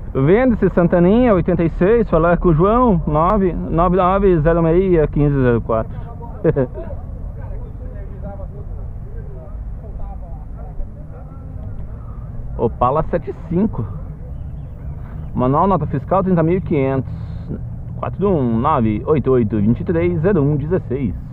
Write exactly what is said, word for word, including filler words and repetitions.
Vende-se Santaninha oitenta e seis, falar com o João nove nove nove zero seis um cinco zero quatro. Opala setenta e cinco. Manual nota fiscal trinta mil e quinhentos. quatro um nove oito oito dois três zero um um seis.